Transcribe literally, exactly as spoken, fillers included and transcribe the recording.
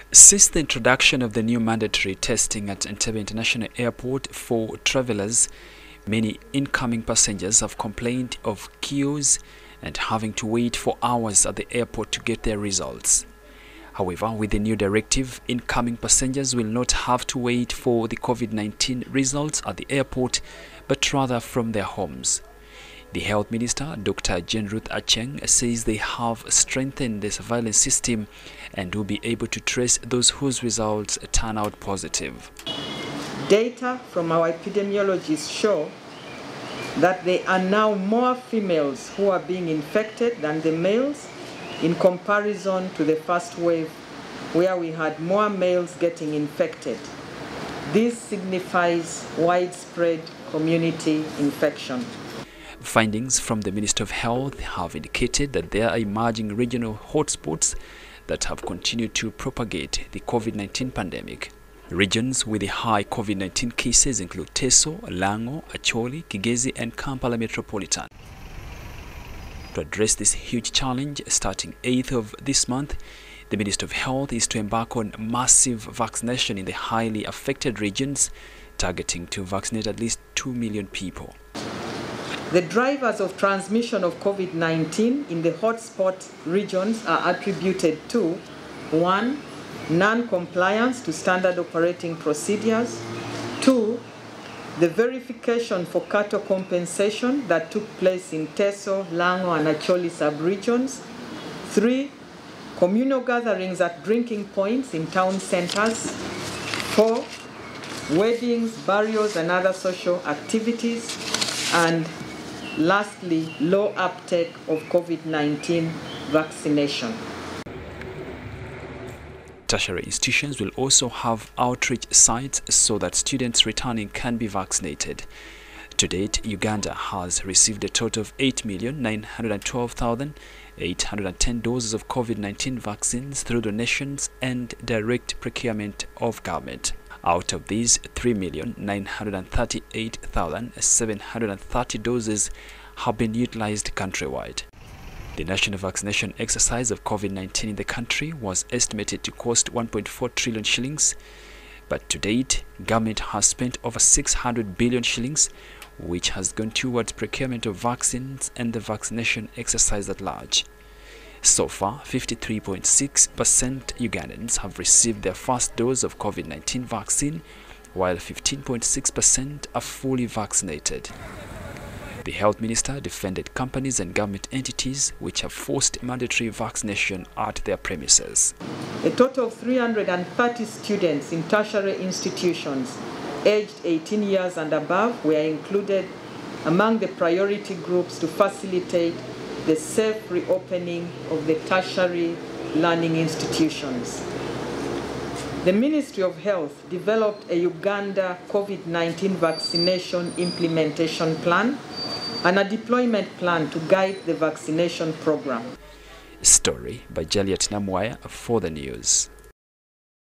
Since the introduction of the new mandatory testing at Entebbe International Airport for travelers, many incoming passengers have complained of queues and having to wait for hours at the airport to get their results. However, with the new directive, incoming passengers will not have to wait for the COVID nineteen results at the airport, but rather from their homes. The Health Minister, Doctor Jane Ruth Aceng, says they have strengthened the surveillance system and will be able to trace those whose results turn out positive. Data from our epidemiologists show that there are now more females who are being infected than the males in comparison to the first wave, where we had more males getting infected. This signifies widespread community infection. Findings from the Ministry of Health have indicated that there are emerging regional hotspots that have continued to propagate the COVID nineteen pandemic. Regions with the high COVID nineteen cases include Teso, Lango, Acholi, Kigezi and Kampala Metropolitan. To address this huge challenge, starting eighth of this month, the Ministry of Health is to embark on massive vaccination in the highly affected regions, targeting to vaccinate at least two million people. The drivers of transmission of COVID nineteen in the hotspot regions are attributed to one Non-compliance to standard operating procedures. Two, the verification for cattle compensation that took place in Teso, Lango and Acholi sub-regions. Three, communal gatherings at drinking points in town centers. Four, weddings, burials and other social activities. And lastly, low uptake of COVID nineteen vaccination. Tertiary institutions will also have outreach sites so that students returning can be vaccinated. To date, Uganda has received a total of eight million nine hundred twelve thousand eight hundred ten doses of COVID nineteen vaccines through donations and direct procurement of government. Out of these, three million nine hundred thirty-eight thousand seven hundred thirty doses have been utilized countrywide. The national vaccination exercise of COVID nineteen in the country was estimated to cost one point four trillion shillings, but to date, government has spent over six hundred billion shillings, which has gone towards procurement of vaccines and the vaccination exercise at large. So far, fifty-three point six percent Ugandans have received their first dose of COVID nineteen vaccine, while fifteen point six percent are fully vaccinated. The Health Minister defended companies and government entities which have forced mandatory vaccination at their premises. A total of three hundred thirty students in tertiary institutions aged eighteen years and above were included among the priority groups to facilitate the safe reopening of the tertiary learning institutions. The Ministry of Health developed a Uganda COVID nineteen vaccination implementation plan and a deployment plan to guide the vaccination program. Story by Jaliet Namwaya for the news.